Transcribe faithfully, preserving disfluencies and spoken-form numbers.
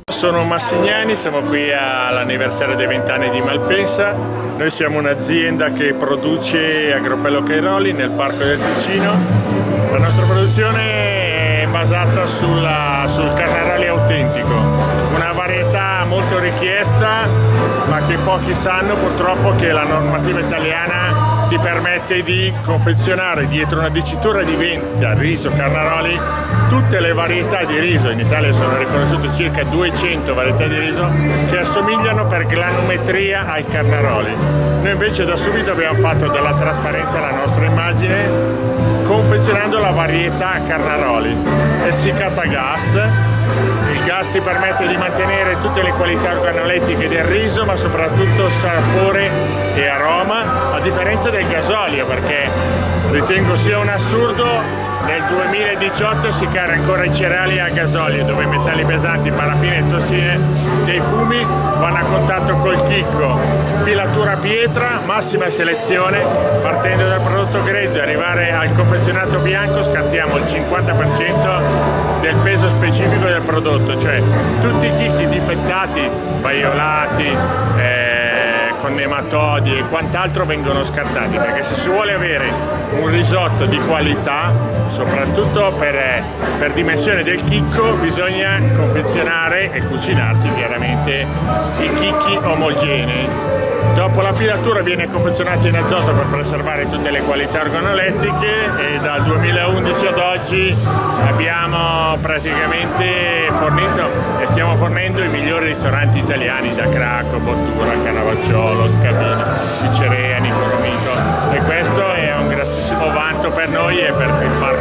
Sono Massignani, siamo qui all'anniversario dei vent'anni di Malpensa. Noi siamo un'azienda che produce Agropello Cairoli nel Parco del Ticino. La nostra produzione è basata sulla, sul Carnaroli autentico, una varietà molto richiesta ma che pochi sanno purtroppo che la normativa italiana ti permette di confezionare dietro una dicitura di vendita riso Carnaroli tutte le varietà di riso. In Italia sono riconosciute circa duecento varietà di riso che assomigliano per granumetria ai Carnaroli. Noi invece da subito abbiamo fatto della trasparenza alla nostra immagine confezionando la varietà Carnaroli. È essiccata a gas, il gas ti permette di mantenere tutte le qualità organolettiche del riso ma soprattutto sapore e aroma, a differenza del gasolio, perché ritengo sia un assurdo. Nel duemiladiciotto si carica ancora i cereali a gasolio, dove i metalli pesanti, paraffine e tossine dei fumi vanno a contatto col chicco. Pilatura pietra, massima selezione, partendo dal prodotto grezzo e arrivare al confezionato bianco scattiamo il cinquanta per cento del peso specifico del prodotto, cioè tutti i chicchi difettati, vaiolati, eh, con nematodi e quant'altro vengono scartati, perché se si vuole avere un risotto di qualità, soprattutto per, per dimensione del chicco, bisogna confezionare e cucinarsi chiaramente i chicchi omogenei. Dopo la pilatura viene confezionato in azoto per preservare tutte le qualità organolettiche e dal duemilaundici ad oggi abbiamo praticamente fornito e stiamo fornendo i migliori ristoranti italiani, da Cracco, Bottura, Cannavacciolo, Scabini, Picerea, Nicolomito, e questo è un grossissimo vanto per noi e per il parco